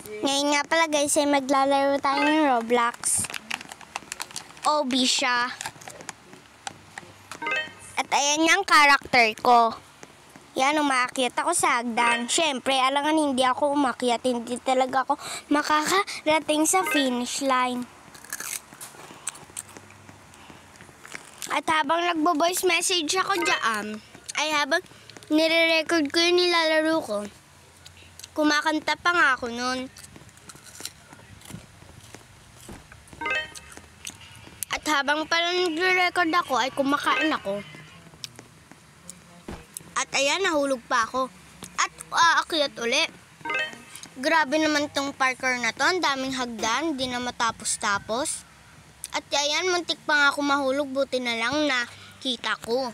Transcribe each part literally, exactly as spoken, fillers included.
Ngayon nga pala guys ay maglalaro tayo ng Roblox. O B siya. At ayan yung character ko. Yan, umakyat ako sa hagdan. Siyempre, alangan hindi ako umakyat. Hindi talaga ako makakarating sa finish line. At habang nagbo-voice message ako dyan, ay habang nire-record ko yung nilalaro ko, kumakanta pa nga ako nun. At habang pala nagre-record ako, ay kumakain ako. At ayan, nahulog pa ako. At aakyat ulit. Grabe naman tong parkour na to. Ang daming hagdan, di na matapos-tapos. At ayan, muntik pa nga ako mahulog. Buti na lang na kita ko.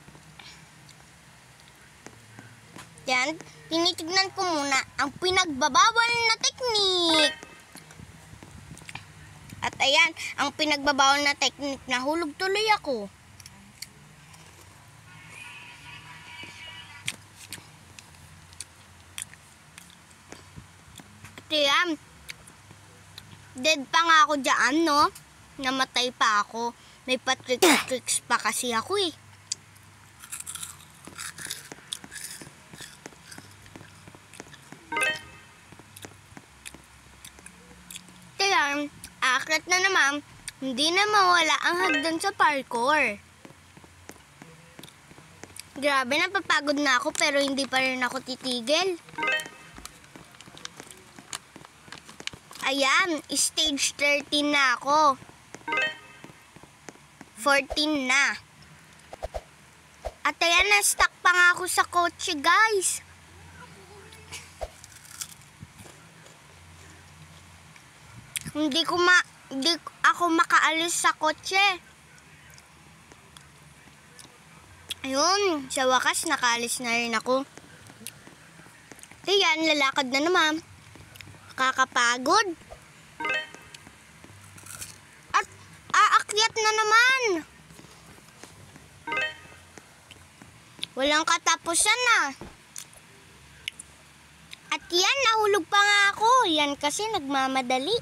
Yan, tinitignan ko muna ang pinagbabawal na teknik. At ayan, ang pinagbabawal na teknik, nahulog tuloy ako. At ayan, dead pa nga ako dyan, no? Namatay pa ako. May patricks-tricks pa kasi ako eh. Kaya, akit na naman, hindi na mawala ang hagdan sa parkour. Grabe, napapagod na ako pero hindi pa rin ako titigil. Ayan, stage thirteen na ako. fourteen na. At ayan, na-stuck pa nga ako sa kotse, guys. Hindi ko ma hindi ako makaalis sa kotse. Ayun, sa wakas nakaalis na rin ako. Ayan, lalakad na naman. Kakapagod. At aakyat na naman. Walang katapusan na. At yan, nahulog pa nga ako. Yan kasi nagmamadali.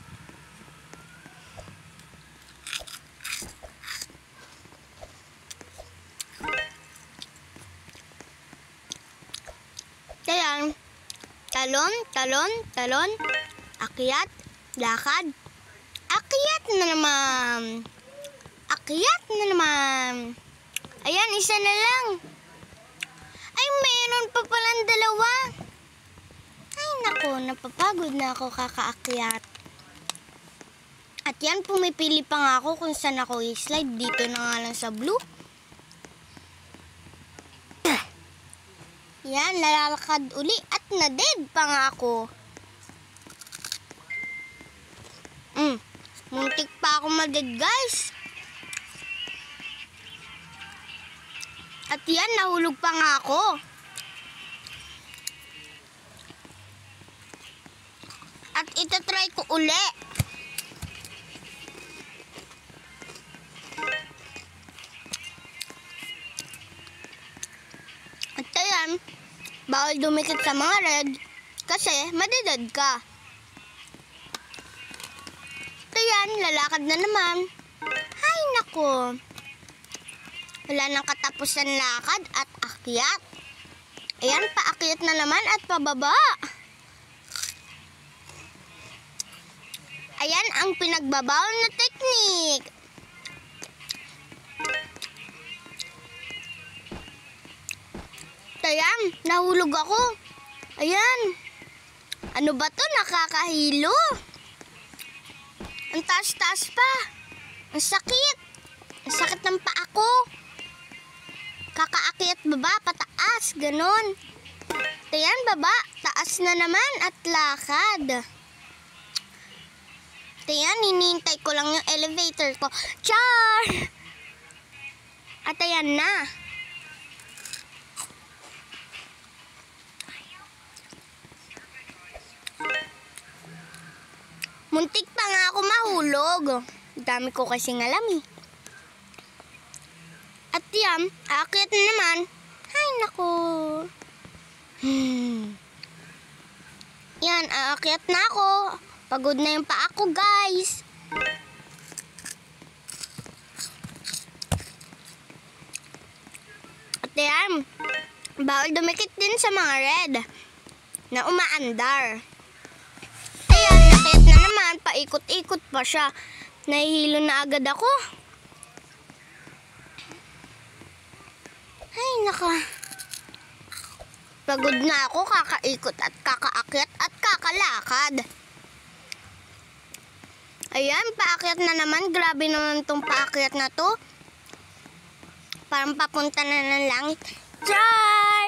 Kaya, talon, talon, talon, akyat, lakad, akyat na naman, akyat na naman. Ayan, isa na lang. Ay, meron pa palang dalawa. Ay, nako, napapagod na ako kakaakyat. At yan, pumipili pa nga ako kung saan ako i-slide. Dito na nga lang sa blue. Yan, lalakad uli at na-dead pa nga ako. Mm, muntik pa ako ma-dead, guys. At yan, nahulog pa nga ako. At itatry ko uli. At ayan, bawal dumikit sa mga red kasi madedad ka. At ayan, lalakad na naman. Ay, nako. Wala nang katapusan lakad at akyat. Ayan, paakyat na naman at pababa. Ayan ang pinagbabawal na teknik. Ayan, nahulog ako. Ayan. Ano ba to? Nakakahilo. Ang taas-taas pa. Ang sakit. Ang sakit ng paa ko. Kakaakyat baba, pataas. Ganon. Ayan, baba. Taas na naman at lakad. Ayan, hinihintay ko lang yung elevator ko. Char! At ayan na. Muntik pa nga ako mahulog. Dami ko kasing alam eh. At yan, aakyat na naman. Ay, naku. Hmm. Yan, Ayan, aakyat na ako. Pagod na yung paa ko, guys. At ayan, bawal dumikit din sa mga red na umaandar. Ayan, nakit na naman. Paikot-ikot pa siya. Nahihilo na agad ako. Ay, naka. Pagod na ako kakaikot at kakaakyat at kakalakad. Ayan, paakyat na naman. Grabe naman itong paakyat na to. Parang papunta na ng langit. Char!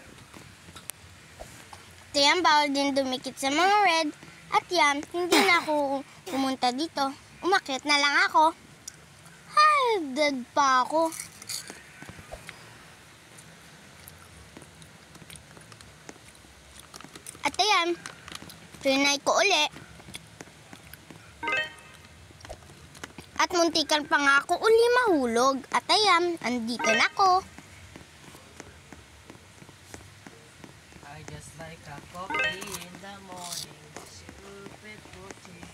Ayan, bawal din dumikit sa mga red. At yan, hindi na ako pumunta dito. Umakyat na lang ako. Ay, dead pa ako. At ayan, trinay ko uli. At muntikan pa nga ako uli mahulog. At ayan, andito na ako. I just like a coffee in the morning. Stupid coffee.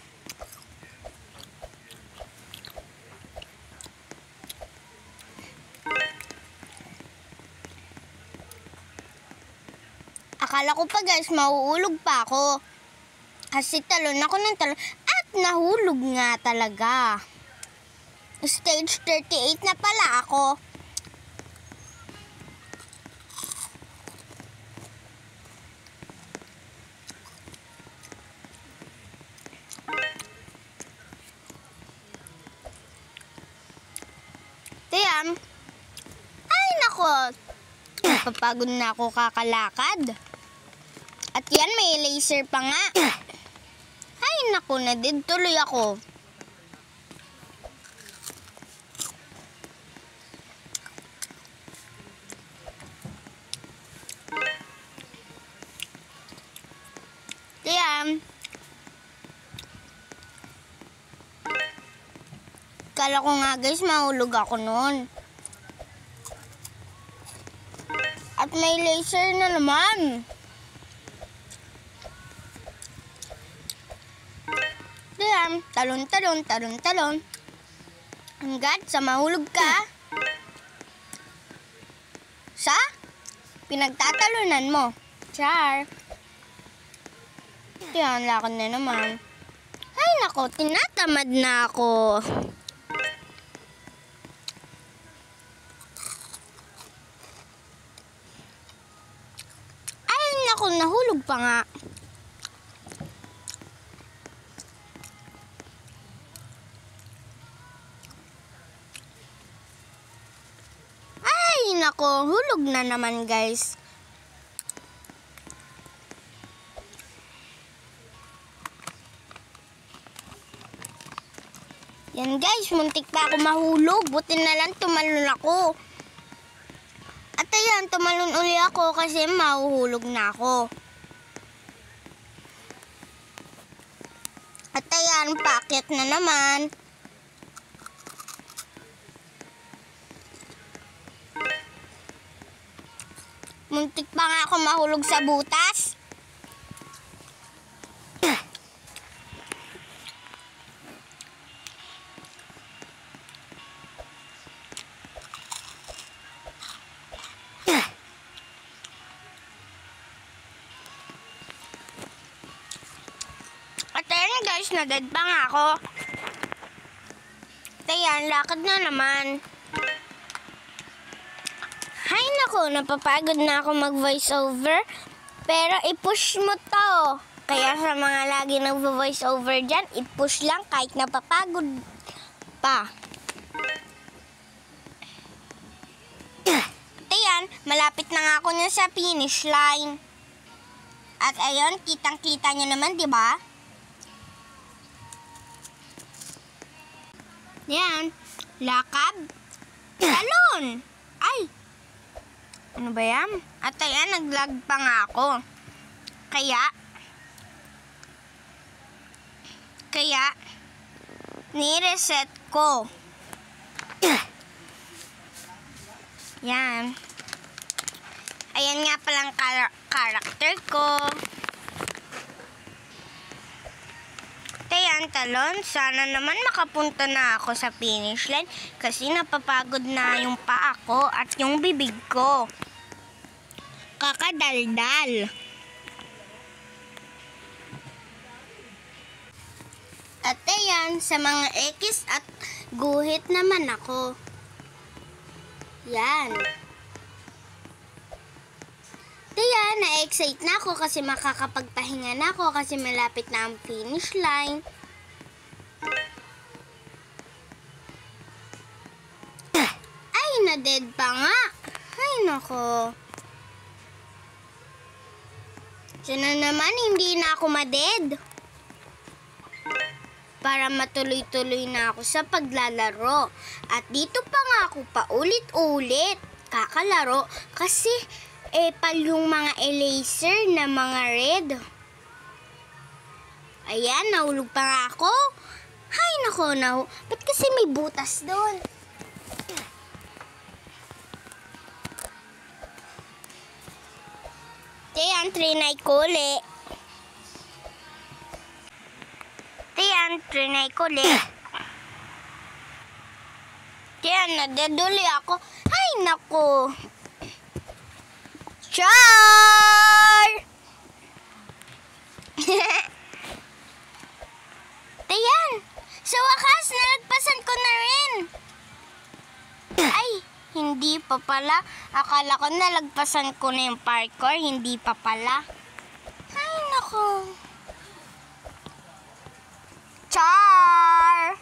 Akala ko pa guys, mauulog pa ako. Kasi talon ako ng talon. At nahulog nga talaga. Stage thirty-eight na pala ako. Ayan. Ay nako. Napapagod na ako kakalakad. At yan, may laser pa nga. Ay nako, na-dead tuloy ako. Ayan. Kala ko nga guys, mahulog ako noon. At may laser na naman. Ayan, talon, talon, talon, talon. Hanggat sa mahulog ka. Sa pinagtatalunan mo. Char. Ayan, lakad na naman. Ay nako, tinatamad na ako. Ay nako, nahulog pa nga. Ay nako, hulog na naman guys. Yan guys, muntik pa ako mahulog. Buti na lang tumalon ako. At ayan, tumalon uli ako kasi mahuhulog na ako. At ayan, paakyat na naman. Muntik pa nga ako mahulog sa butas. At ayan guys, na-dead pa nga ako. At ayan, lakad na naman. Hay nako, napapagod na ako mag-voice over. Pero i-push mo to. Kaya sa mga lagi nag-voice over dyan, i-push lang kahit napapagod pa. At ayan, malapit na nga ako na sa finish line. At ayun, kitang-kita nyo naman, di ba? Yan, lakad, talon. Ay, ano ba yan? At ayan, naglag pa nga ako. Kaya, kaya, ni-reset ko. Yan. Ayan nga palang kar- karakter ko. talon-talon, sana naman makapunta na ako sa finish line kasi napapagod na yung paa ko at yung bibig ko. Kakadaldal. At ayan, sa mga ekis at guhit naman ako. Yan. Kaya na-excite na ako kasi makakapagpahinga na ako kasi malapit na ang finish line. Ay, na-dead pa nga. Ay, nako. Sana naman hindi na ako ma-dead. Para matuloy-tuloy na ako sa paglalaro. At dito pa nga ako paulit-ulit kakalaro kasi epal yung mga eraser na mga red. Ayan, nahulog pa nga ako. Hay, nako, nahu. Ba't kasi may butas doon? Ayan, trinay ko ulit. Ayan, trinay ko ulit. Ayan, nadaduli ako. Hay, nako. Char! Ayan! Sa wakas, nalagpasan ko na rin. Ay, hindi pa pala. Akala ko nalagpasan ko na yung parkour. Hindi pa pala. Ay, nako. Char!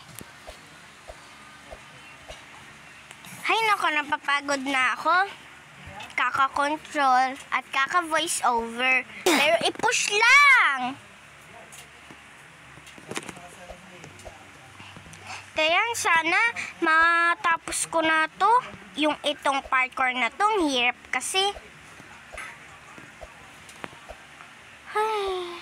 Ay, nako, napapagod na ako. Kaka-control at kaka-voice over. Pero i-push lang! Kaya sana matapos ko na to. Yung itong parkour na to, ang hirap kasi. Ay.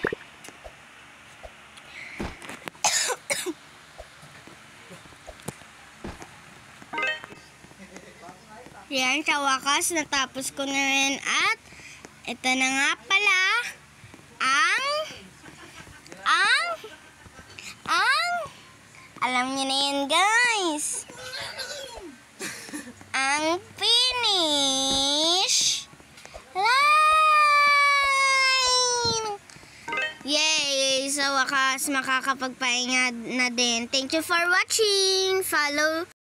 Yan, sa wakas, natapos ko na rin at ito na nga pala ang ang ang alam niyo na yan, guys. Ang finish line. Yay! Sa wakas, makakapagpahinga na din. Thank you for watching. Follow